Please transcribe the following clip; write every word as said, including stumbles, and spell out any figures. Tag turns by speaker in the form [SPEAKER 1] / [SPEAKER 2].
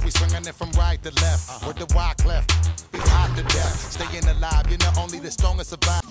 [SPEAKER 1] we swinging it from right to left. With the wide cleft, we hot to death. Staying alive, you know only the strongest survive.